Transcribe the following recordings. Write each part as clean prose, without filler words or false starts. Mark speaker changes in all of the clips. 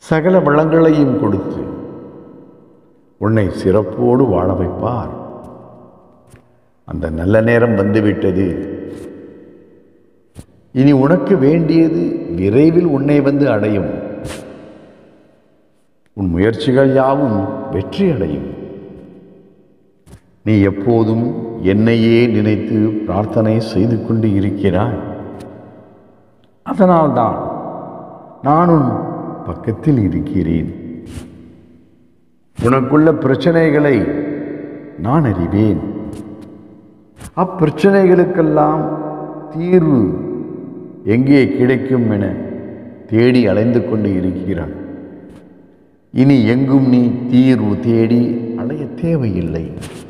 Speaker 1: சகல வளங்களையும் கொடுத்து உன்னை சிறப்போடு வாழ வைப்பார். அந்த நல்ல நேரம் வந்துவிட்டது. இனி உனக்கு வேண்டியது விரைவில் உன்னை வந்து அடையும். உன் முயற்சிகள் யாவும் வெற்றி அடையும். நீ எப்போதும் என்னையே நினைத்து பிரார்த்தனை செய்து கொண்டு இருக்கிறாய். அதனால்தான் நான் உன் பக்கத்தில் இருக்கிறேன். உனக்குள்ள பிரச்சனைகளை நான் அறிவேன். அப்பிரச்சனைகளுக்கெல்லாம் தீர்வு எங்கே கிடைக்கும் என தேடி அலைந்து கொண்டு இருக்கிறான். இனி எங்கும் நீ தீர்வு தேடி அலைய தேவையில்லை.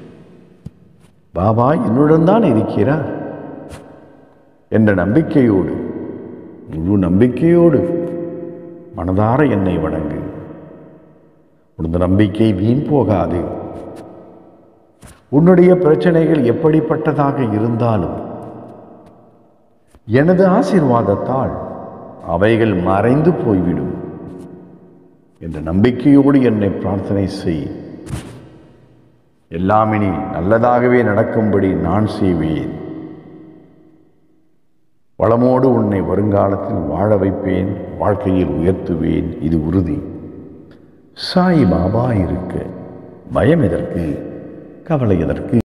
Speaker 1: பாபா என்னுடன் தான் இருக்கிறார் என்ற நம்பிக்கையோடு, முழு நம்பிக்கையோடு மனதார என்னை வணங்கு. உனது நம்பிக்கை வீண் போகாது. உன்னுடைய பிரச்சனைகள் எப்படிப்பட்டதாக இருந்தாலும் எனது ஆசீர்வாதத்தால் அவைகள் மறைந்து போய்விடும் என்ற நம்பிக்கையோடு என்னை பிரார்த்தனை செய். எல்லாம் இனி நல்லதாகவே நடக்கும்படி நான் செய்வேன். வளமோடு உன்னை வருங்காலத்தில் வாழ வைப்பேன், வாழ்க்கையில் உயர்த்துவேன், இது உறுதி. சாய் பாபா இருக்க பயம் எதற்கு, கவலை எதற்கு?